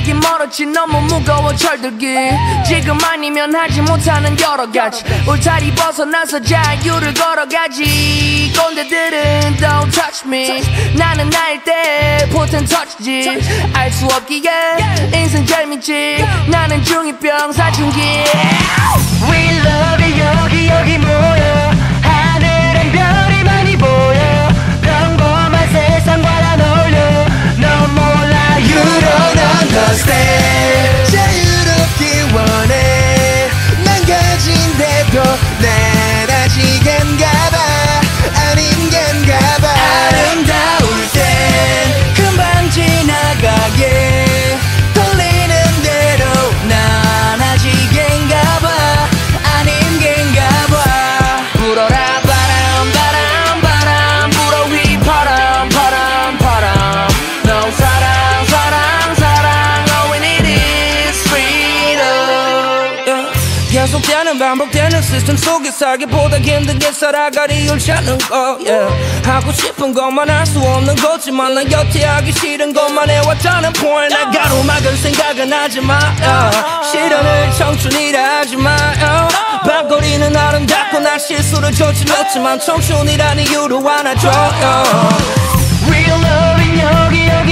가긴 멀었지 너무 무거워 철들기 지금 아니면 하지 못하는 여러 가지 울타리 벗어나서 자유를 걸어가지 꼰대들은 don't touch me 나는 나일 때 포텐 터치지 알 수 없기에 인생 재밌지 나는 중2병 사춘기 We love it 여기 모여 하늘엔 별이 많이 보여 평범한 세상과 난 어울려 넌 몰라 You don't understand 자유롭기 원해 망가진데도 난 아직 겐가봐 아닌 겐가봐 아름다울 땐 금방 지나가게 돌리는 대로 난 아직 겐가봐 아닌 겐가봐 불어라 바람 바람 바람 불어 휘파람 바람 바람 No 사랑 사랑 사랑 All we need is freedom 계속되는 반복되는 시스템 속에 살기보다 힘들게 살아갈 이유를 찾는 거 yeah. 하고 싶은 것만 할 수 없는 거지만 난 여태 하기 싫은 것만 해왔다는 point 날 가로막을 생각은 하지마 실현을 청춘이라 하지마 밤거리는 아름답고 난 실수를 저질렀지만 청춘이란 이유로 안아줘 Real love 여기